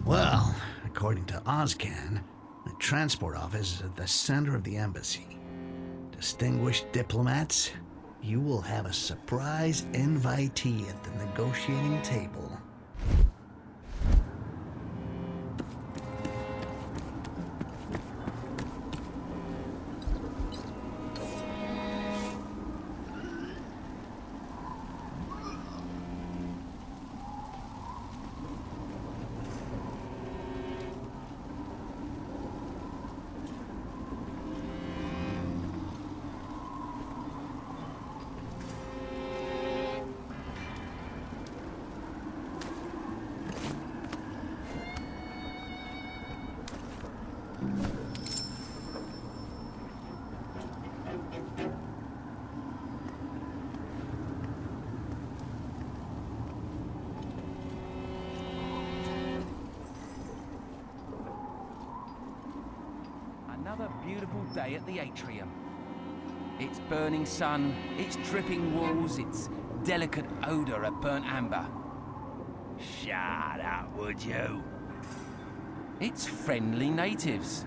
Well, according to Ozcan, the transport office is at the center of the embassy. Distinguished diplomats, you will have a surprise invitee at the negotiating table. Another beautiful day at the atrium. Its burning sun, its dripping walls, its delicate odor of burnt amber. Shut up, would you? Its friendly natives.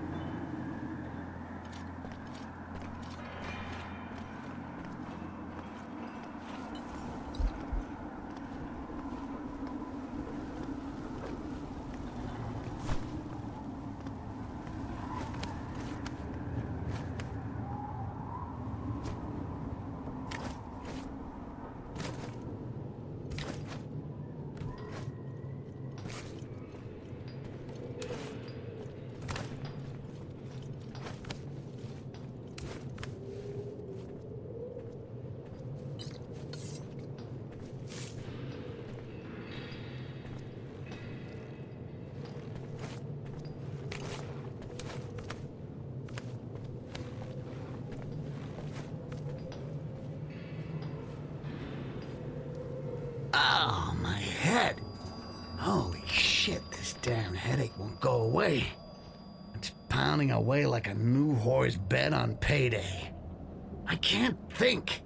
Oh, my head. Holy shit, this damn headache won't go away. It's pounding away like a new whore's bed on payday. I can't think.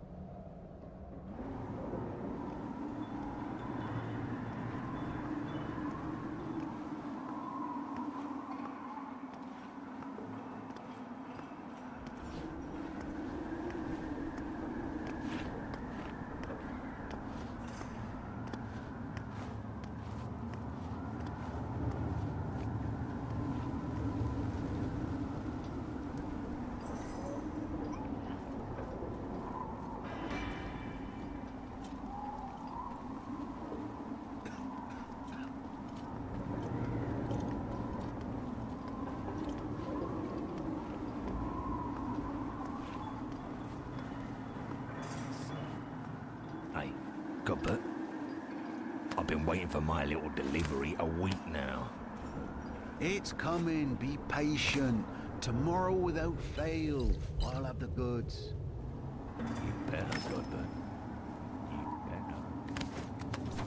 Hey, Gobbert. I've been waiting for my little delivery a week now. It's coming, be patient. Tomorrow without fail, I'll have the goods. You better, Gobbert. You better.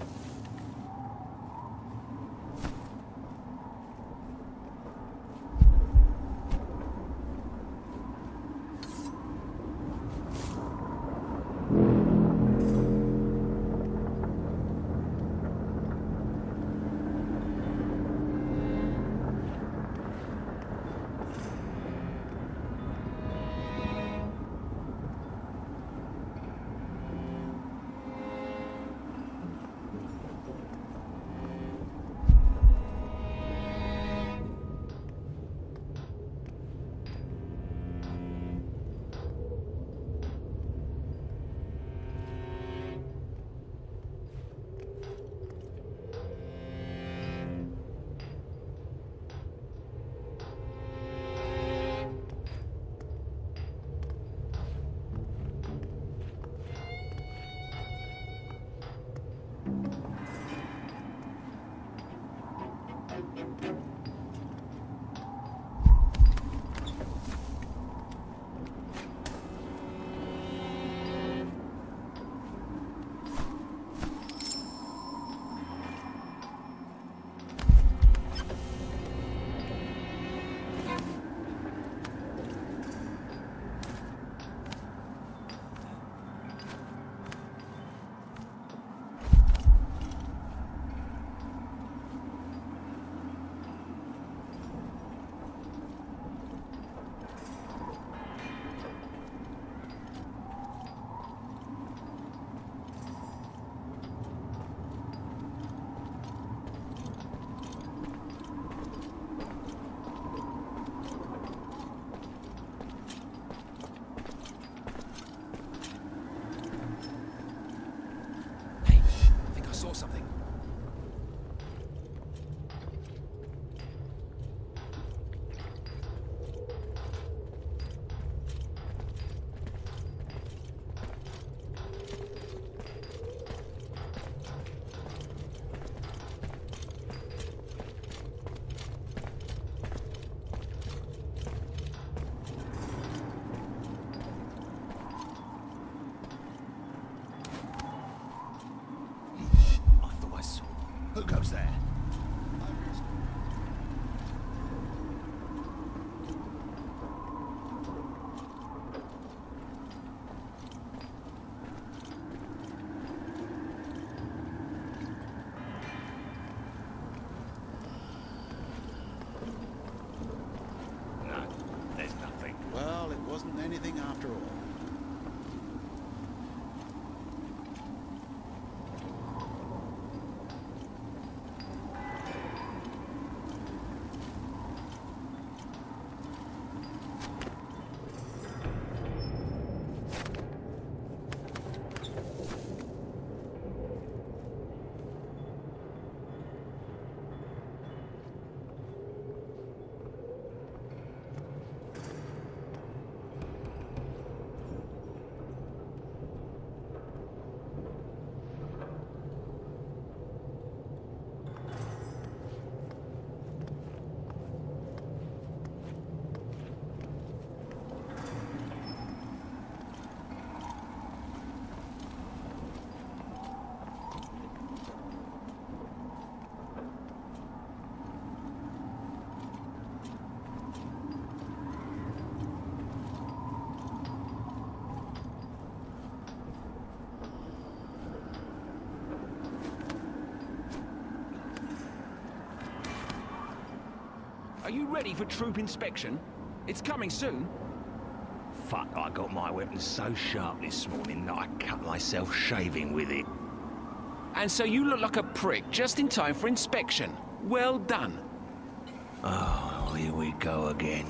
saw something. Who goes there? No, there's nothing. Well, it wasn't anything after all. Are you ready for troop inspection? It's coming soon. Fuck, I got my weapon so sharp this morning that I cut myself shaving with it. And so you look like a prick just in time for inspection. Well done. Oh, here we go again.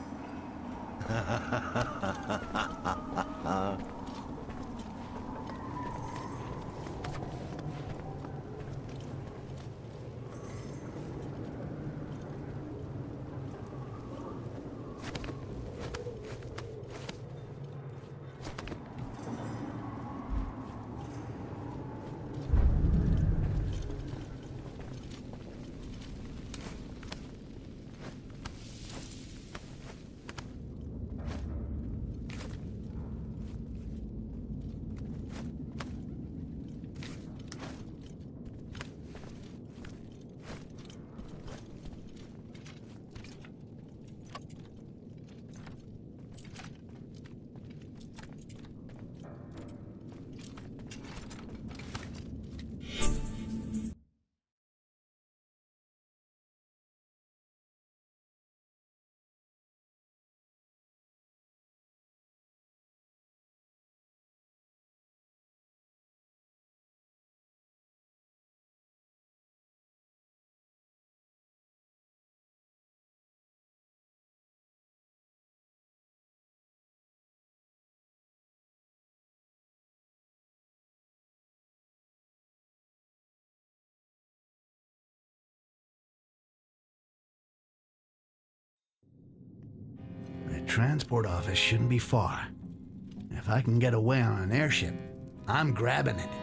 The transport office shouldn't be far. If I can get away on an airship, I'm grabbing it.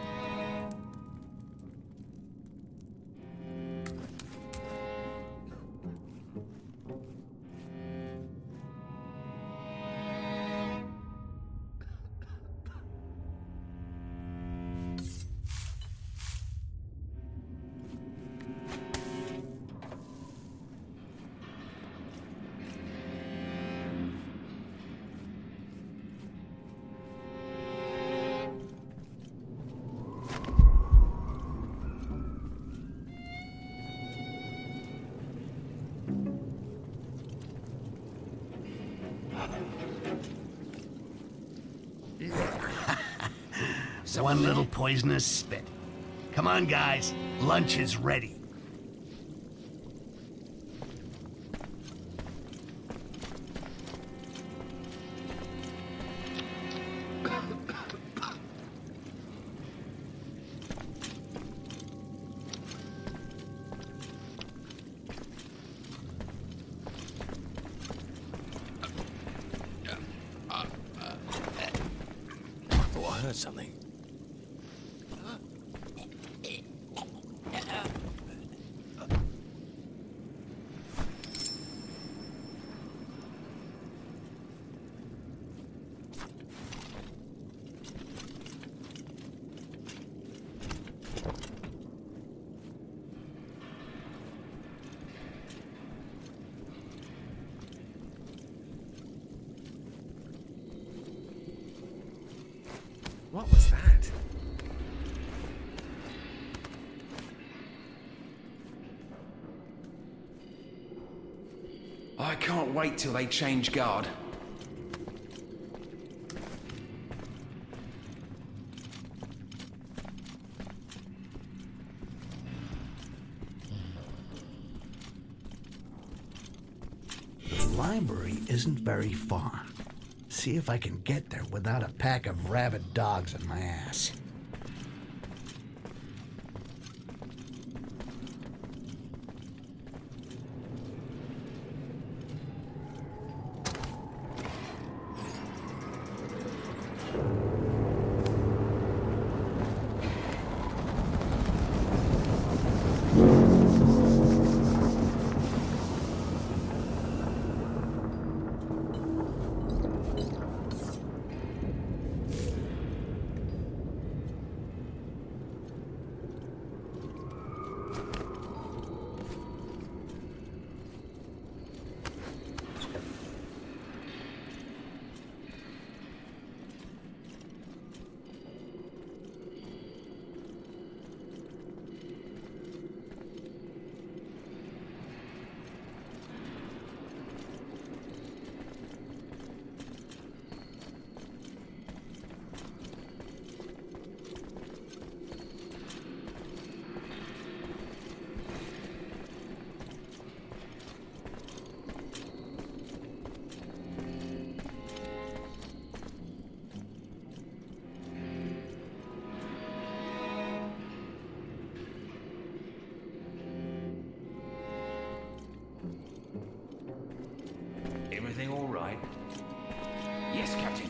One little poisonous spit. Come on, guys. Lunch is ready. heard something. What was that? I can't wait till they change guard. The library isn't very far. See if I can get there without a pack of rabid dogs on my ass. Everything all right? Yes, Captain.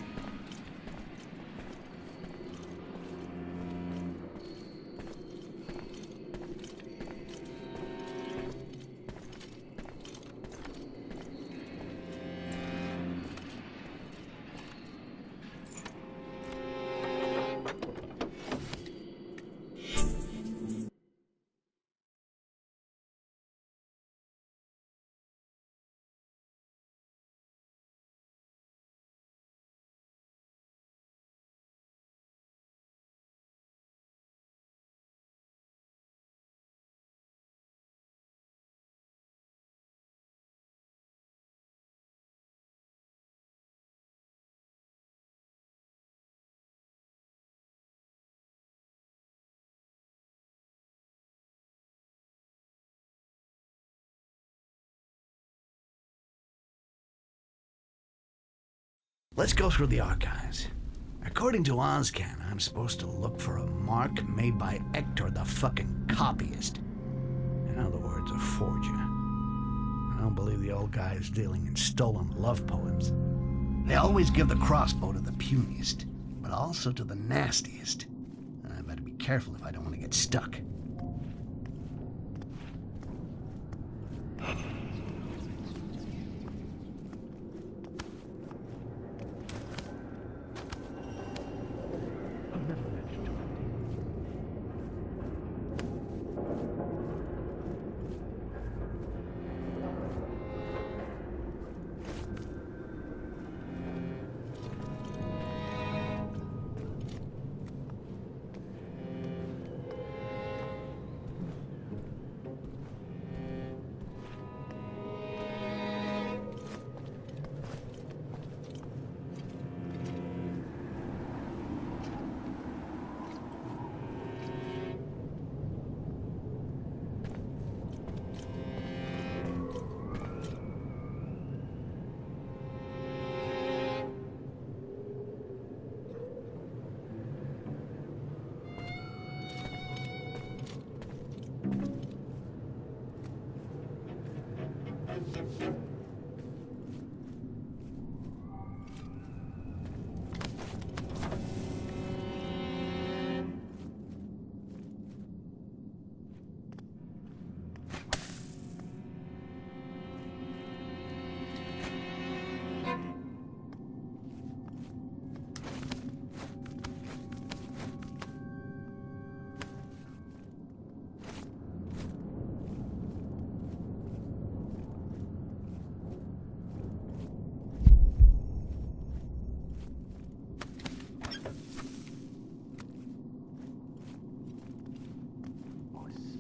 Let's go through the archives. According to Ozcan, I'm supposed to look for a mark made by Hector the fucking copyist. In other words, a forger. I don't believe the old guy is dealing in stolen love poems. They always give the crossbow to the puniest, but also to the nastiest. And I better be careful if I don't want to get stuck.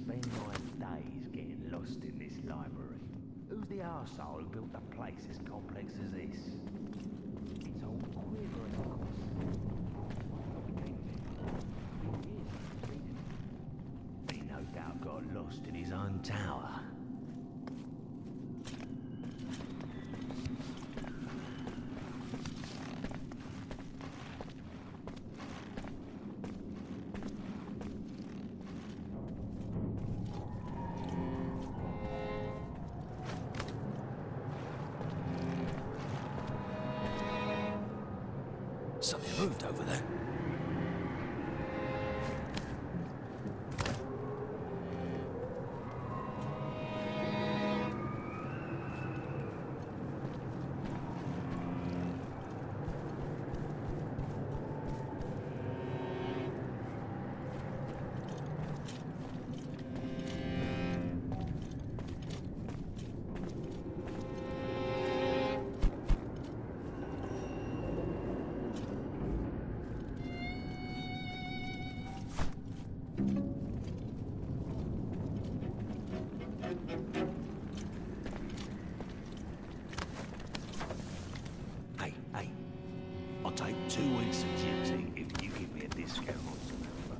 spend my days getting lost in this library. Who's the arsehole who built a place as complex as this? It's all quivering, of course. He no doubt got lost in his own tower. Something moved over there. Hey, I'll take 2 weeks of duty if you give me a discount on some amber.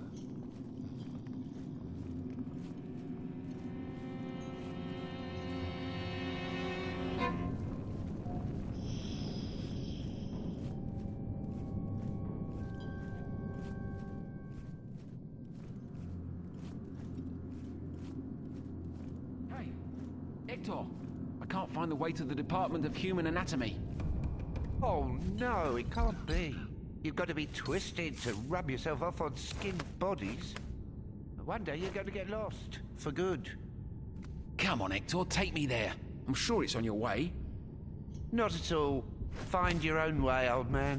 Hey, Hector, I can't find the way to the Department of Human Anatomy. Oh no, it can't be. You've got to be twisted to rub yourself off on skinned bodies. One day you're going to get lost. For good. Come on, Hector, take me there. I'm sure it's on your way. Not at all. Find your own way, old man.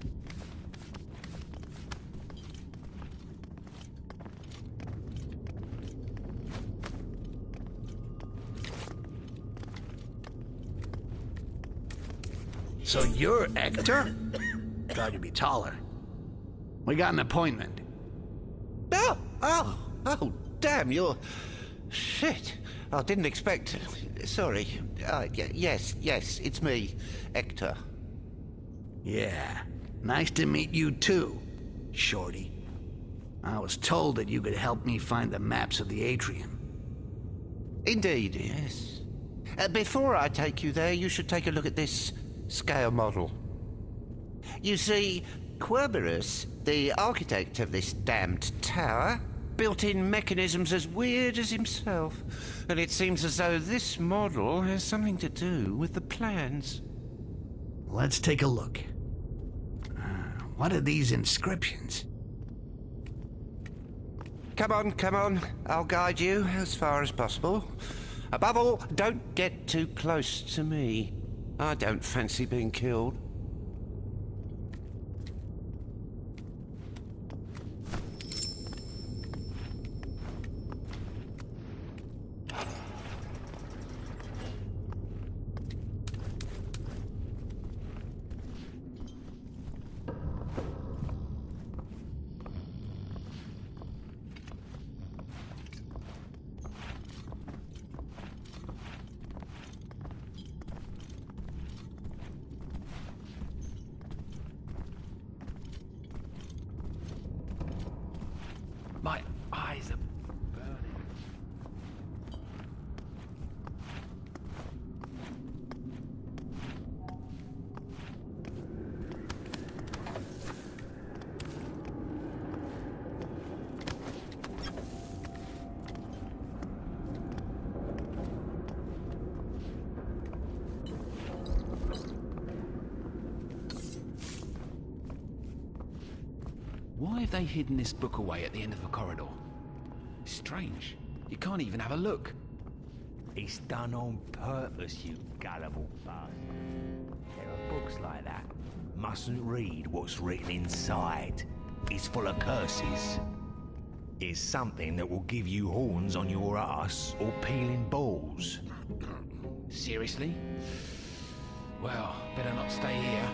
So you're Hector? Tried to be taller. We got an appointment. Oh, damn, you're... Shit. I didn't expect... Sorry. Yes, it's me, Hector. Yeah, nice to meet you too, Shorty. I was told that you could help me find the maps of the atrium. Indeed, yes. Before I take you there, you should take a look at this scale model. You see, Querberus, the architect of this damned tower, built in mechanisms as weird as himself, and it seems as though this model has something to do with the plans. Let's take a look. What are these inscriptions? Come on, I'll guide you as far as possible. Above all, don't get too close to me. I don't fancy being killed. My eyes are burning. Why have they hidden this book away at the end of the corridor? Strange. You can't even have a look. It's done on purpose, you gullible bastard. There are books like that. Mustn't read what's written inside. It's full of curses. It's something that will give you horns on your ass or peeling balls. Seriously? Well, better not stay here.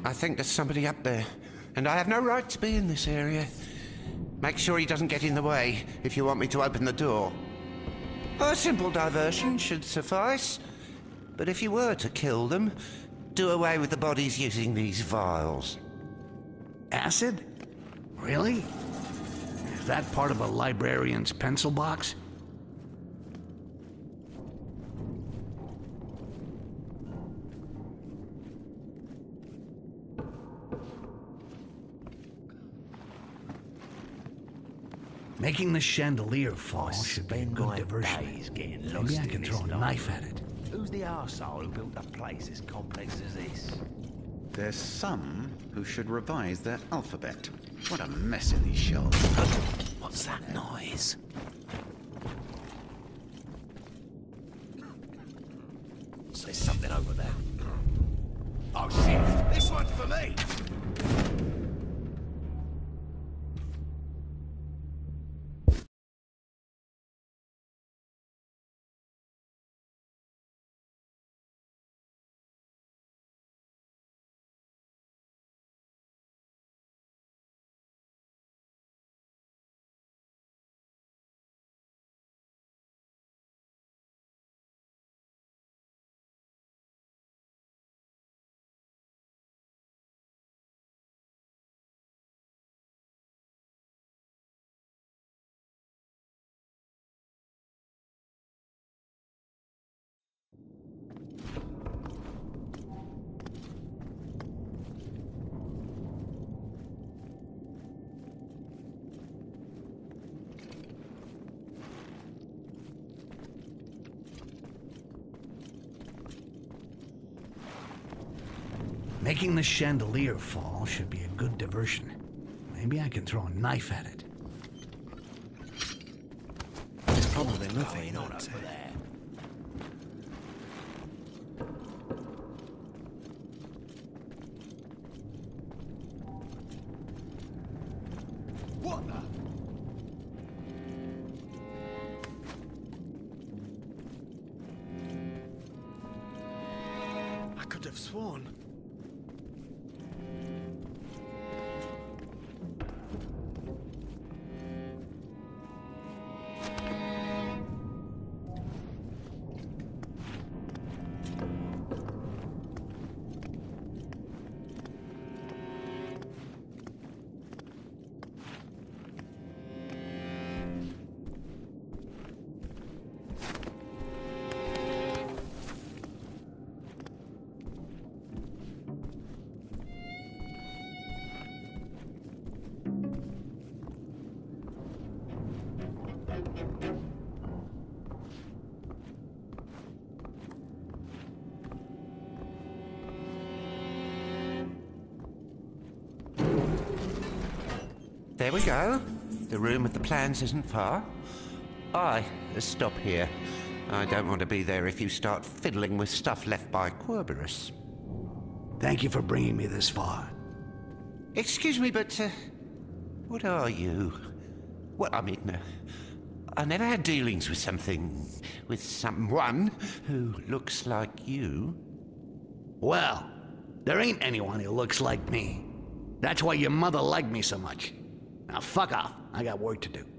I think there's somebody up there, and I have no right to be in this area. Make sure he doesn't get in the way if you want me to open the door. A simple diversion should suffice. But if you were to kill them, do away with the bodies using these vials. Acid? Really? Is that part of a librarian's pencil box? Making the chandelier fall should be a good diversion. Maybe I can throw a knife at it. Who's the arsehole who built a place as complex as this? There's some who should revise their alphabet. What a mess in these shells. What's that noise? There's something over there. Oh shit! This one's for me! Making the chandelier fall should be a good diversion. Maybe I can throw a knife at it. There's probably nothing on over there. What the? I could have sworn. There we go. The room with the plans isn't far. Stop here. I don't want to be there if you start fiddling with stuff left by Querberus. Thank you for bringing me this far. Excuse me, but, what are you? Well, I mean, I never had dealings with someone who looks like you. Well, there ain't anyone who looks like me. That's why your mother liked me so much. Now fuck off. I got work to do.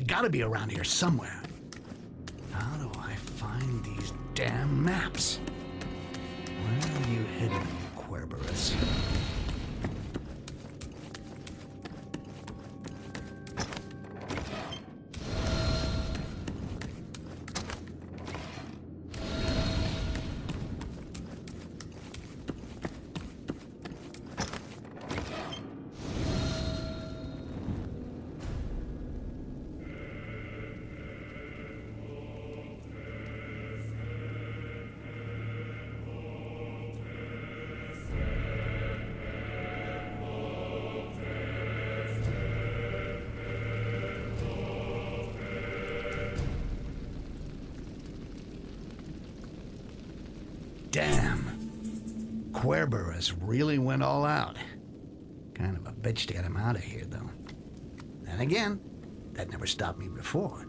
gotta be around here somewhere. How do I find these damn maps? Where are you hidden, Querberus? Damn. Querberus really went all out. Kind of a bitch to get him out of here, though. Then again, that never stopped me before.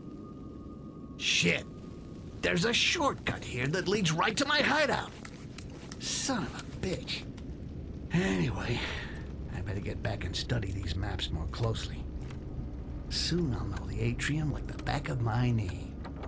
Shit. There's a shortcut here that leads right to my hideout. Son of a bitch. Anyway, I better get back and study these maps more closely. Soon I'll know the atrium like the back of my knee.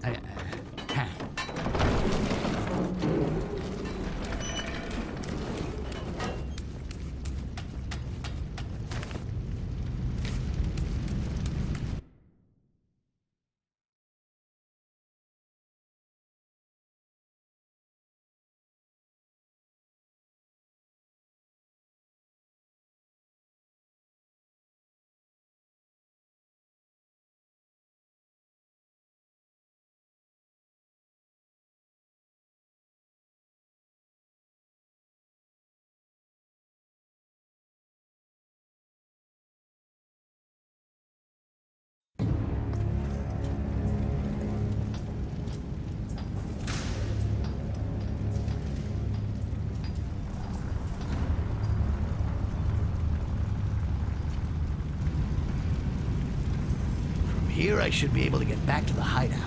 Here I should be able to get back to the hideout.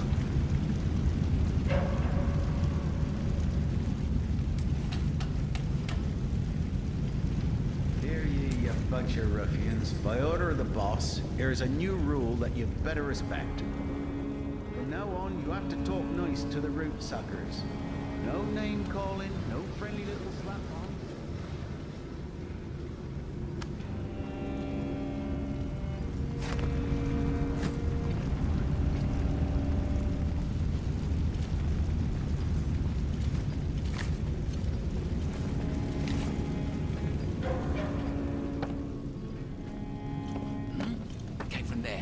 Hear ye, you bunch of ruffians. By order of the boss, there is a new rule that you better respect. From now on, you have to talk nice to the root suckers. No name calling, no friendly little slap on. Came from there.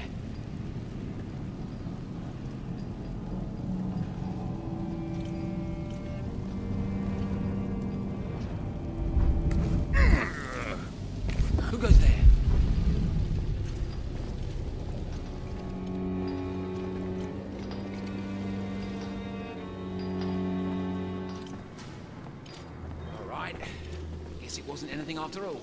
Who goes there? All right. Guess it wasn't anything after all.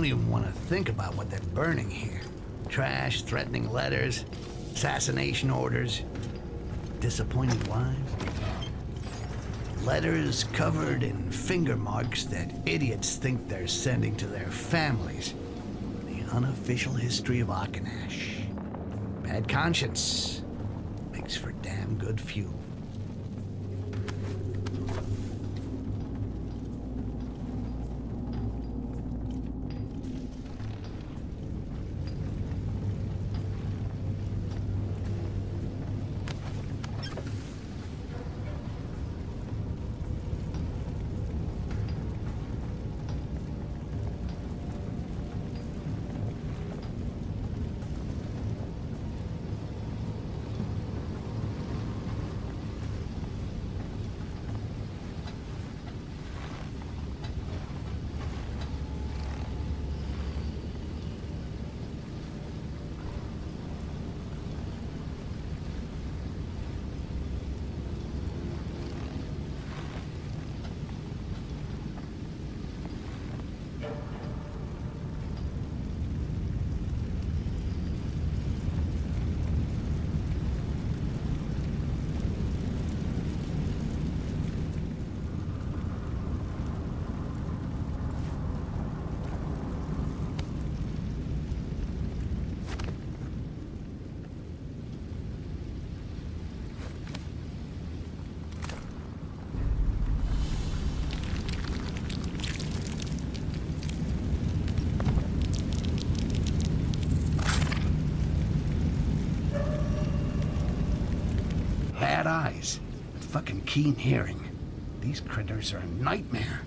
even want to think about what they're burning here. Trash, threatening letters, assassination orders, disappointed wives. Letters covered in finger marks that idiots think they're sending to their families. The unofficial history of Akanash. Bad conscience makes for damn good fuel. Bad eyes, with fucking keen hearing. These critters are a nightmare.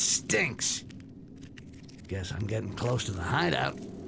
stinks. Guess I'm getting close to the hideout.